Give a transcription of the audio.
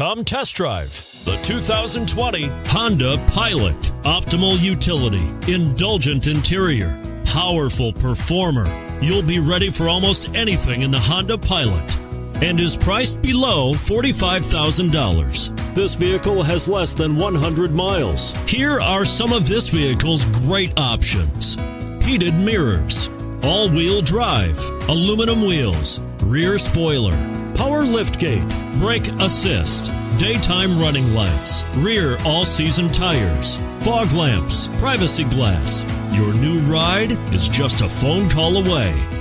Come test drive the 2020 Honda Pilot. Optimal utility, indulgent interior, powerful performer. You'll be ready for almost anything in the Honda Pilot and is priced below $45,000. This vehicle has less than 100 miles. Here are some of this vehicle's great options: heated mirrors, all-wheel drive, aluminum wheels, rear spoiler, power liftgate, brake assist, daytime running lights, rear all-season tires, fog lamps, privacy glass. Your new ride is just a phone call away.